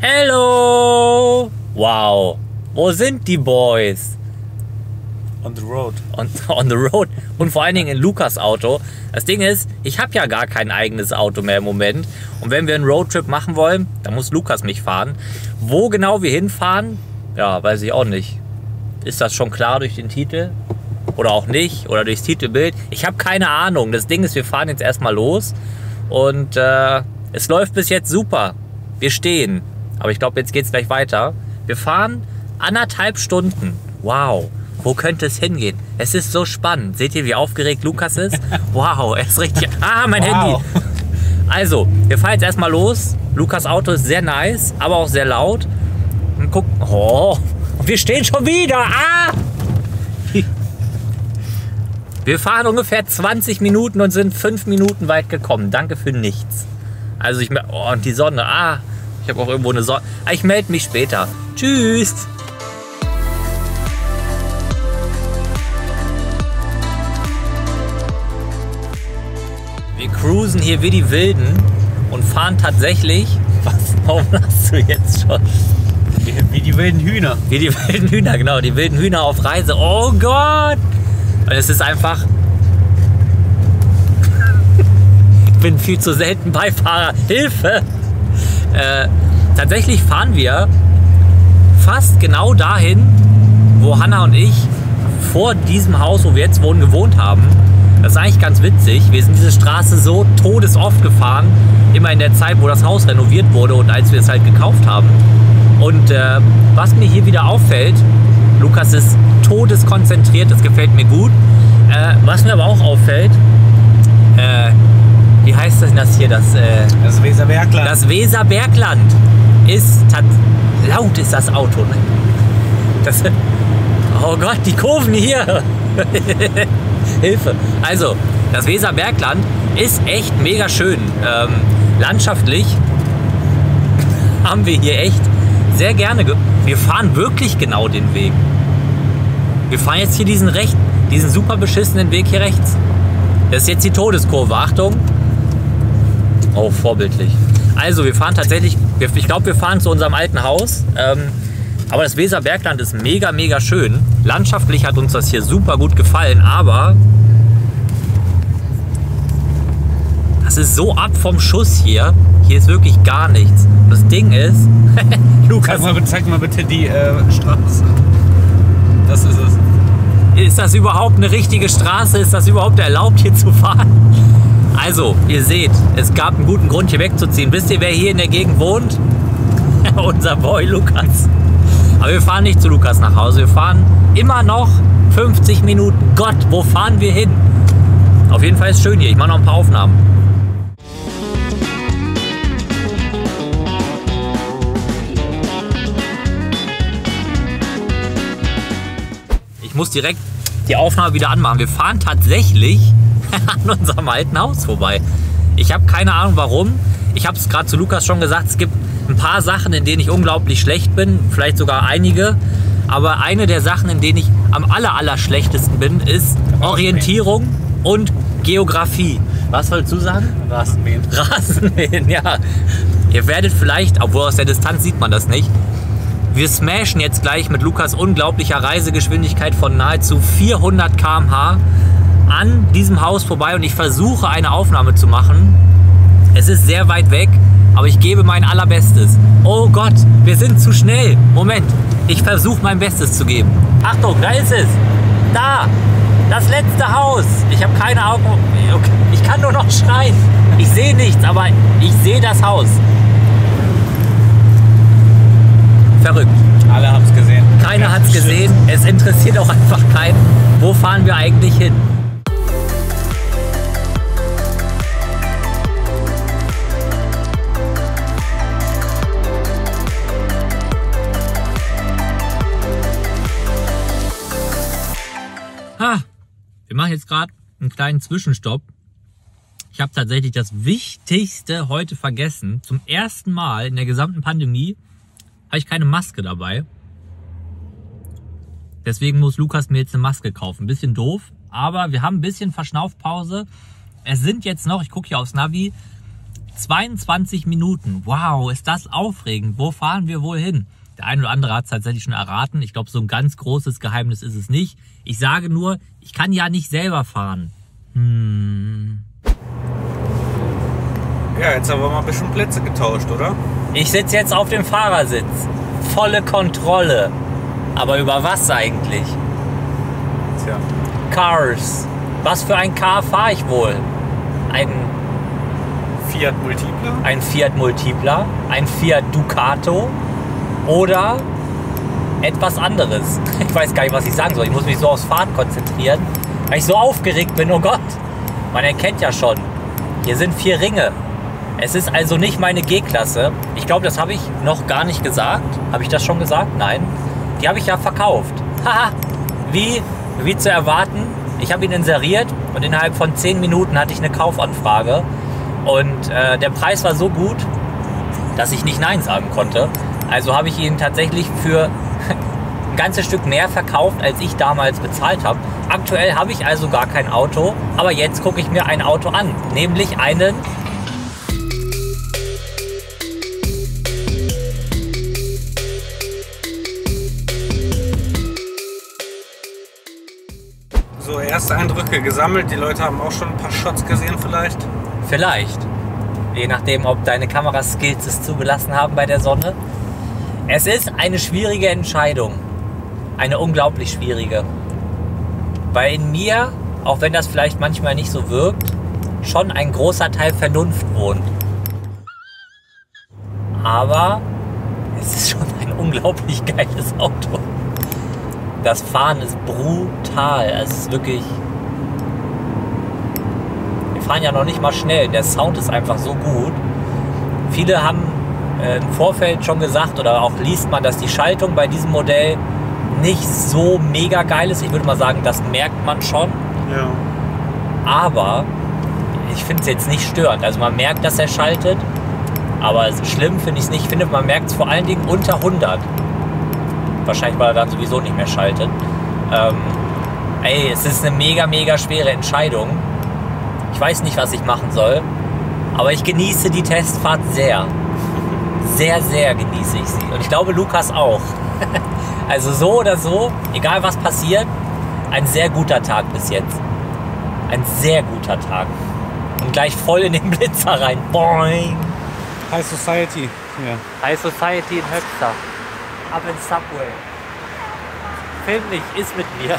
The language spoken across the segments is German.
Hello! Wow. Wo sind die Boys? On the road. On the road. Und vor allen Dingen in Lukas Auto. Das Ding ist, ich habe ja gar kein eigenes Auto mehr im Moment. Und wenn wir einen Roadtrip machen wollen, dann muss Lukas mich fahren. Wo genau wir hinfahren, ja, weiß ich auch nicht. Ist das schon klar durch den Titel? Oder auch nicht? Oder durchs Titelbild? Ich habe keine Ahnung. Das Ding ist, wir fahren jetzt erstmal los. Und es läuft bis jetzt super. Wir stehen. Aber ich glaube, jetzt geht es gleich weiter. Wir fahren 1,5 Stunden. Wow. Wo könnte es hingehen? Es ist so spannend. Seht ihr, wie aufgeregt Lukas ist? Wow, er ist richtig... Ah, mein Handy. Also, wir fahren jetzt erstmal los. Lukas Auto ist sehr nice, aber auch sehr laut. Und guck... Oh, wir stehen schon wieder. Ah! Wir fahren ungefähr 20 Minuten und sind 5 Minuten weit gekommen. Danke für nichts. Also ich... Oh, und die Sonne. Ah, ich habe auch irgendwo eine Sonne. Ich melde mich später. Tschüss. Wir cruisen hier wie die Wilden und fahren tatsächlich... Was? Warum lachst du jetzt schon? Wie die wilden Hühner. Wie die wilden Hühner, genau. Die wilden Hühner auf Reise. Oh Gott! Und es ist einfach... Ich bin viel zu selten Beifahrer. Hilfe! Tatsächlich fahren wir fast genau dahin, wo Hanna und ich vor diesem Haus, wo wir jetzt wohnen, gewohnt haben. Das ist eigentlich ganz witzig. Wir sind diese Straße so todesoft gefahren, immer in der Zeit, wo das Haus renoviert wurde und als wir es halt gekauft haben. Und was mir hier wieder auffällt, Lukas ist todeskonzentriert, das gefällt mir gut. Was mir aber auch auffällt, wie heißt das hier? Das Weserbergland. Das Weserbergland ist laut ist das Auto. Oh Gott, die Kurven hier. Hilfe. Also, das Weserbergland ist echt mega schön. Landschaftlich haben wir hier echt sehr gerne. Wir fahren wirklich genau den Weg. Wir fahren jetzt hier diesen super beschissenen Weg hier rechts. Das ist jetzt die Todeskurve. Achtung. Oh, vorbildlich. Also, wir fahren tatsächlich, ich glaube, wir fahren zu unserem alten Haus. Aber das Weserbergland ist mega, mega schön. Landschaftlich hat uns das hier super gut gefallen, aber das ist so ab vom Schuss hier. Hier ist wirklich gar nichts. Und das Ding ist, Lukas... Zeig mal bitte die Straße. Das ist es. Ist das überhaupt eine richtige Straße? Ist das überhaupt erlaubt, hier zu fahren? Also, ihr seht, es gab einen guten Grund, hier wegzuziehen. Wisst ihr, wer hier in der Gegend wohnt? Unser Boy Lukas. Aber wir fahren nicht zu Lukas nach Hause. Wir fahren immer noch 50 Minuten. Gott, wo fahren wir hin? Auf jeden Fall ist es schön hier. Ich mache noch ein paar Aufnahmen. Ich muss direkt die Aufnahme wieder anmachen. Wir fahren tatsächlich an unserem alten Haus vorbei. Ich habe keine Ahnung warum. Ich habe es gerade zu Lukas schon gesagt, es gibt ein paar Sachen, in denen ich unglaublich schlecht bin, vielleicht sogar einige. Aber eine der Sachen, in denen ich am allerschlechtesten bin, ist Orientierung und Geografie. Was sollst du sagen? Rasenmähen. Rasenmähen, ja. Ihr werdet vielleicht, obwohl aus der Distanz sieht man das nicht, wir smashen jetzt gleich mit Lukas unglaublicher Reisegeschwindigkeit von nahezu 400 km/h an diesem Haus vorbei und ich versuche eine Aufnahme zu machen. Es ist sehr weit weg, aber ich gebe mein Allerbestes. Oh Gott, wir sind zu schnell. Moment, ich versuche mein Bestes zu geben. Achtung, da ist es. Da, das letzte Haus. Ich habe keine Augen. Okay. Ich kann nur noch schreien. Ich sehe nichts, aber ich sehe das Haus. Verrückt. Alle haben es gesehen. Keiner hat es gesehen. Es interessiert auch einfach keinen. Wo fahren wir eigentlich hin? Wir machen jetzt gerade einen kleinen Zwischenstopp. Ich habe tatsächlich das Wichtigste heute vergessen. Zum ersten Mal in der gesamten Pandemie habe ich keine Maske dabei. Deswegen muss Lukas mir jetzt eine Maske kaufen. Ein bisschen doof, aber wir haben ein bisschen Verschnaufpause. Es sind jetzt noch, ich gucke hier aufs Navi, 22 Minuten. Wow, ist das aufregend. Wo fahren wir wohl hin? Der eine oder andere hat es tatsächlich schon erraten. Ich glaube, so ein ganz großes Geheimnis ist es nicht. Ich sage nur, ich kann ja nicht selber fahren. Ja, jetzt haben wir mal ein bisschen Plätze getauscht, oder? Ich sitze jetzt auf dem Fahrersitz. Volle Kontrolle. Aber über was eigentlich? Tja. Cars. Was für ein Car fahre ich wohl? Ein Fiat Multipla? Ein Fiat Multipla? Ein Fiat Ducato? Oder etwas anderes? Ich weiß gar nicht, was ich sagen soll. Ich muss mich so aufs Fahren konzentrieren, weil ich so aufgeregt bin. Oh Gott, man erkennt ja schon. Hier sind 4 Ringe. Es ist also nicht meine G-Klasse. Ich glaube, das habe ich noch gar nicht gesagt. Habe ich das schon gesagt? Nein. Die habe ich ja verkauft. Haha, wie zu erwarten. Ich habe ihn inseriert und innerhalb von 10 Minuten hatte ich eine Kaufanfrage. Und der Preis war so gut, dass ich nicht Nein sagen konnte. Also habe ich ihn tatsächlich für ein ganzes Stück mehr verkauft, als ich damals bezahlt habe. Aktuell habe ich also gar kein Auto, aber jetzt gucke ich mir ein Auto an, nämlich einen So, erste Eindrücke gesammelt. Die Leute haben auch schon ein paar Shots gesehen vielleicht. Vielleicht, je nachdem, ob deine Kameraskills es zugelassen haben bei der Sonne. Es ist eine schwierige Entscheidung, eine unglaublich schwierige, weil in mir, auch wenn das vielleicht manchmal nicht so wirkt, schon ein großer Teil Vernunft wohnt. Aber es ist schon ein unglaublich geiles Auto. Das Fahren ist brutal, es ist wirklich... Wir fahren ja noch nicht mal schnell, der Sound ist einfach so gut. Viele haben im Vorfeld schon gesagt, oder auch liest man, dass die Schaltung bei diesem Modell nicht so mega geil ist. Ich würde mal sagen, das merkt man schon. Ja. Aber ich finde es jetzt nicht störend. Also man merkt, dass er schaltet, aber schlimm finde ich es nicht. Ich finde, man merkt es vor allen Dingen unter 100. Wahrscheinlich, weil er dann sowieso nicht mehr schaltet. Es ist eine mega schwere Entscheidung. Ich weiß nicht, was ich machen soll, aber ich genieße die Testfahrt sehr. Sehr genieße ich sie. Und ich glaube, Lukas auch. Also so oder so, egal was passiert, ein sehr guter Tag bis jetzt. Ein sehr guter Tag. Und gleich voll in den Blitzer rein. Boing. High Society. Ja. High Society in Höxter. Ab ins Subway. Film nicht, ist mit mir.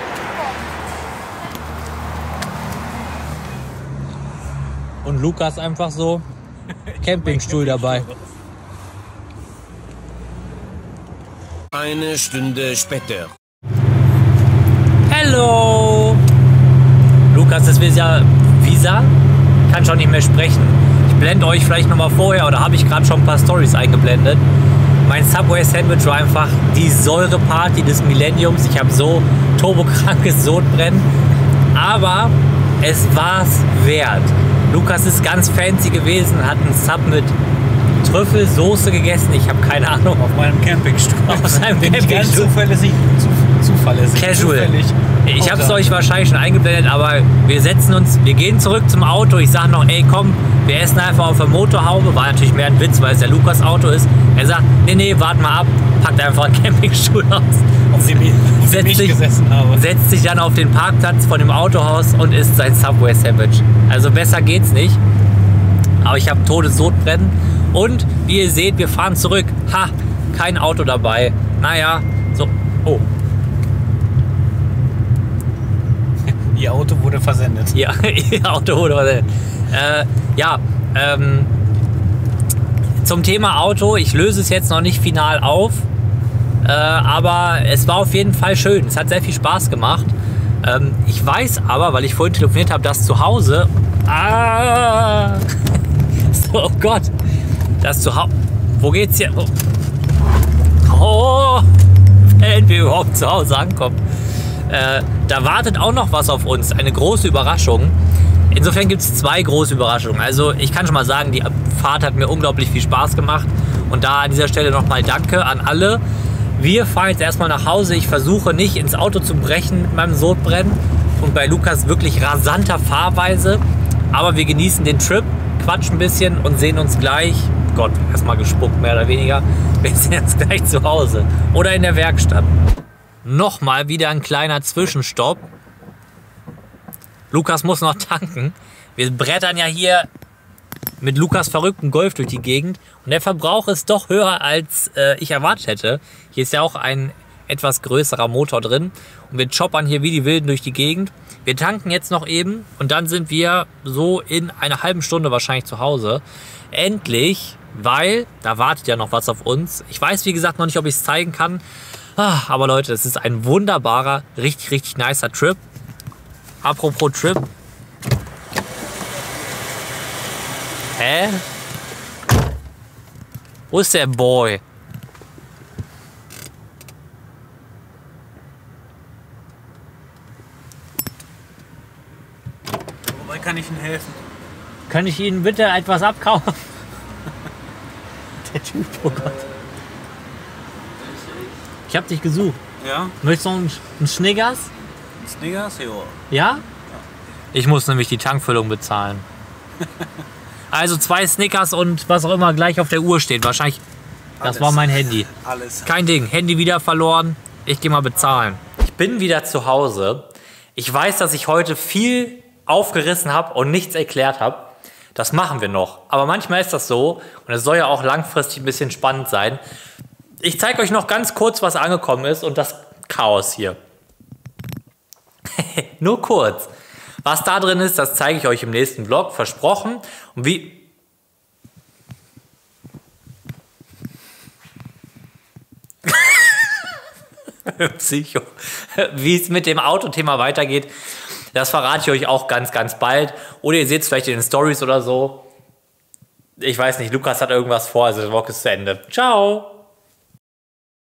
Und Lukas einfach so Campingstuhl dabei. Eine Stunde später. Hello! Lukas ist Visa, kann schon nicht mehr sprechen. Ich blende euch vielleicht noch mal vorher, oder habe ich gerade schon ein paar Stories eingeblendet. Mein Subway Sandwich war einfach die Säureparty des Millenniums. Ich habe so turbokrankes Sodbrennen. Aber es war's wert. Lukas ist ganz fancy gewesen, hat einen Sub mit Trüffelsoße gegessen. Ich habe keine Ahnung. Auf meinem Campingstuhl. Auf seinem Ganz Campingstuhl. zuverlässig. Casual. Zufällig. Ich habe es euch wahrscheinlich schon eingeblendet, aber wir gehen zurück zum Auto. Ich sage noch, ey komm, wir essen einfach auf der Motorhaube. War natürlich mehr ein Witz, weil es der Lukas Auto ist. Er sagt, nee, warte mal ab, packt einfach einen Campingstuhl aus. Und setzt sich dann auf den Parkplatz von dem Autohaus und isst sein Subway Sandwich. Also besser geht's nicht. Aber ich habe Todessodbrennen. Und wie ihr seht, wir fahren zurück. Ha, kein Auto dabei. Naja, so. Oh. Ihr Auto wurde versendet. Ja, ihr Auto wurde versendet. Zum Thema Auto, ich löse es jetzt noch nicht final auf, aber es war auf jeden Fall schön. Es hat sehr viel Spaß gemacht. Ich weiß aber, weil ich vorhin telefoniert habe, dass zu Hause... oh Gott. Das zu Hause... Wo geht's hier? Wenn wir überhaupt zu Hause ankommen. Da wartet auch noch was auf uns. Eine große Überraschung. Insofern gibt es 2 große Überraschungen. Also ich kann schon mal sagen, die Fahrt hat mir unglaublich viel Spaß gemacht. Und da an dieser Stelle nochmal Danke an alle. Wir fahren jetzt erstmal nach Hause. Ich versuche nicht ins Auto zu brechen mit meinem Sodbrennen. Und bei Lukas wirklich rasanter Fahrweise. Aber wir genießen den Trip. quatschen ein bisschen und sehen uns gleich. Gott, erstmal gespuckt, mehr oder weniger. Wir sehen uns gleich zu Hause oder in der Werkstatt. Nochmal wieder ein kleiner Zwischenstopp. Lukas muss noch tanken. Wir brettern ja hier mit Lukas verrückten Golf durch die Gegend und der Verbrauch ist doch höher, als ich erwartet hätte. Hier ist ja auch ein etwas größerer Motor drin und wir choppern hier wie die Wilden durch die Gegend. Wir tanken jetzt noch eben und dann sind wir so in einer halben Stunde wahrscheinlich zu Hause. Endlich, weil da wartet ja noch was auf uns. Ich weiß, wie gesagt, noch nicht, ob ich es zeigen kann. Aber Leute, es ist ein wunderbarer, richtig nicer Trip. Apropos Trip. Hä? Wo ist der Boy? Wobei kann ich Ihnen helfen? Kann ich Ihnen bitte etwas abkaufen? Der Typ, oh Gott. Ich hab dich gesucht. Ja? Möchtest du noch einen Snickers? Snickers? Jo. Ja? Ich muss nämlich die Tankfüllung bezahlen. Also 2 Snickers und was auch immer gleich auf der Uhr steht. Wahrscheinlich, das war mein Handy. Alles. Kein Ding, Handy wieder verloren. Ich gehe mal bezahlen. Ich bin wieder zu Hause. Ich weiß, dass ich heute viel aufgerissen habe und nichts erklärt habe. Das machen wir noch. Aber manchmal ist das so und es soll ja auch langfristig ein bisschen spannend sein. Ich zeige euch noch ganz kurz, was angekommen ist und das Chaos hier. Nur kurz. Was da drin ist, das zeige ich euch im nächsten Vlog, versprochen. Und wie... Psycho. Wie es mit dem Autothema weitergeht, das verrate ich euch auch ganz bald. Oder ihr seht es vielleicht in den Stories oder so. Ich weiß nicht, Lukas hat irgendwas vor, also der Vlog ist zu Ende. Ciao!